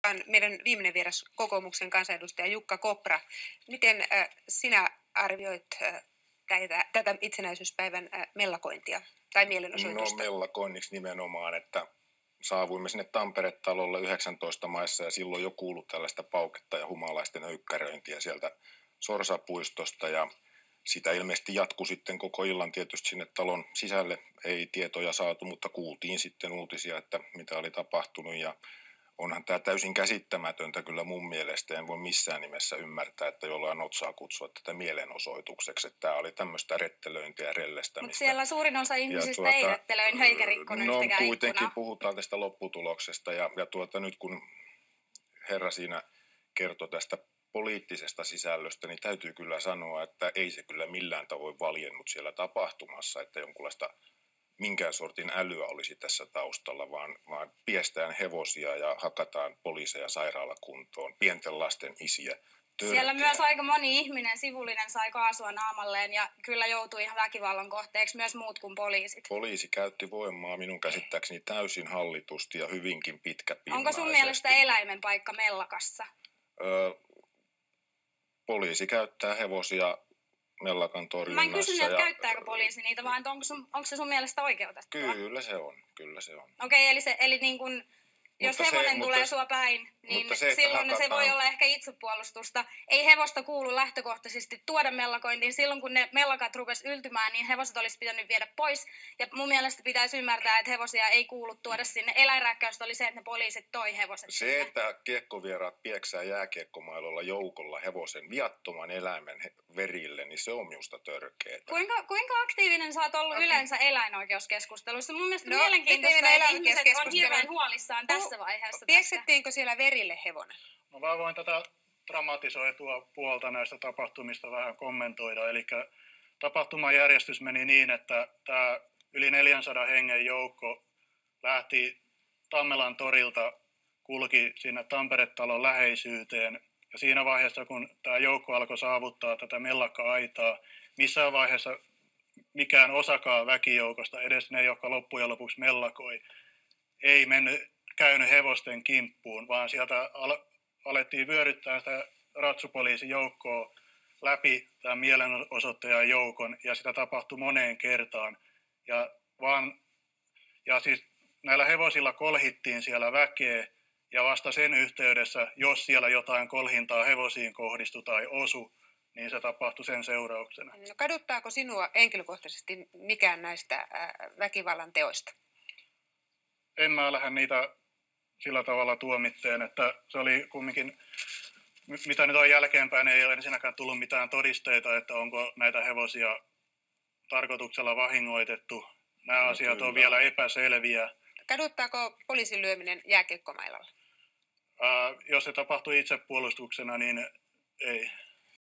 joka on meidän viimeinen vieras, kokoomuksen kansanedustaja Jukka Kopra. Miten sinä arvioit tätä itsenäisyyspäivän mellakointia tai mielenosoitusta? No mellakoinniksi nimenomaan, että saavuimme sinne Tampere-talolle 19 maissa ja silloin jo kuului tällaista pauketta ja humalaisten öykkäröintiä sieltä Sorsapuistosta ja sitä ilmeisesti jatkui sitten koko illan tietysti sinne talon sisälle. Ei tietoja saatu, mutta kuultiin sitten uutisia, että mitä oli tapahtunut ja onhan tämä täysin käsittämätöntä kyllä mun mielestä. En voi missään nimessä ymmärtää, että jollain otsaa kutsua tätä mielenosoitukseksi. Että tämä oli tämmöistä rettelöintiä ja rellestämistä. Mutta siellä suurin osa ihmisistä ei rettelöin eikä rikkonut yhtäkään kuitenkin ikkunaa. puhutaan tästä lopputuloksesta ja nyt kun herra siinä kertoi tästä poliittisesta sisällöstä, niin täytyy kyllä sanoa, että ei se kyllä millään tavoin valjennut siellä tapahtumassa, että jonkunlaista minkään sortin älyä olisi tässä taustalla, vaan piestään hevosia ja hakataan poliiseja sairaalakuntoon, pienten lasten isiä. Törkeä. Siellä myös aika moni ihminen, sivullinen, sai kaasua naamalleen ja kyllä joutui ihan väkivallan kohteeksi myös muut kuin poliisit. Poliisi käytti voimaa minun käsittääkseni täysin hallitusti ja hyvinkin pitkäpinnaisesti. Onko sun mielestä eläimen paikka mellakassa? Poliisi käyttää hevosia mellakan torjunnassa. Mä en kysynyt, että käyttääkö poliisi niitä, vaan onko se sun mielestä oikeutettua? Kyllä se on. Okei, eli niin kun, jos hevonen tulee sua päin, niin silloin se voi olla ehkä itsepuolustusta. Ei hevosta kuulu lähtökohtaisesti tuoda mellakointiin. Silloin kun ne mellakat rupesi yltymään, niin hevoset olisi pitänyt viedä pois. Ja mun mielestä pitäisi ymmärtää, että hevosia ei kuulu tuoda sinne. Eläinrääkkäystä oli se, että ne poliisit toi hevoset se, sinne. että kiekkovieraat pieksää jääkiekkomailolla joukolla hevosen viattoman eläimen verille, niin se on minusta törkeetä. Kuinka aktiivinen sä oot ollut yleensä eläinoikeuskeskusteluissa? Mun mielestä mielenkiintoista, että ihmiset on hirveän huolissaan tässä vaiheessa. Pieksettiinkö siellä verille hevonen? No mä voin tätä dramatisoitua puolta näistä tapahtumista vähän kommentoida. Eli tapahtumajärjestys meni niin, että tämä yli 400 hengen joukko lähti Tammelan torilta, kulki sinne Tampere-talon läheisyyteen. Ja siinä vaiheessa, kun tämä joukko alkoi saavuttaa tätä mellakka-aitaa, missään vaiheessa mikään osakaan väkijoukosta, edes ne, jotka loppujen lopuksi mellakoi, ei käynyt hevosten kimppuun, vaan sieltä alettiin vyöryttää sitä ratsupoliisin joukkoa läpi tämän mielenosoittajan joukon, ja sitä tapahtui moneen kertaan. Ja siis näillä hevosilla kolhittiin siellä väkeä, ja vasta sen yhteydessä, jos siellä jotain kolhintaa hevosiin kohdistui tai osu, niin se tapahtui sen seurauksena. No, kaduttaako sinua henkilökohtaisesti mikään näistä väkivallan teoista? En mä lähde niitä sillä tavalla tuomitteen, että se oli kumminkin, mitä nyt on jälkeenpäin, ei ole ensinnäkään tullut mitään todisteita, että onko näitä hevosia tarkoituksella vahingoitettu. Nämä asiat on vielä epäselviä. Kaduttaako poliisin lyöminen jääkiekkomailalla? Jos se tapahtui itsepuolustuksena, niin ei.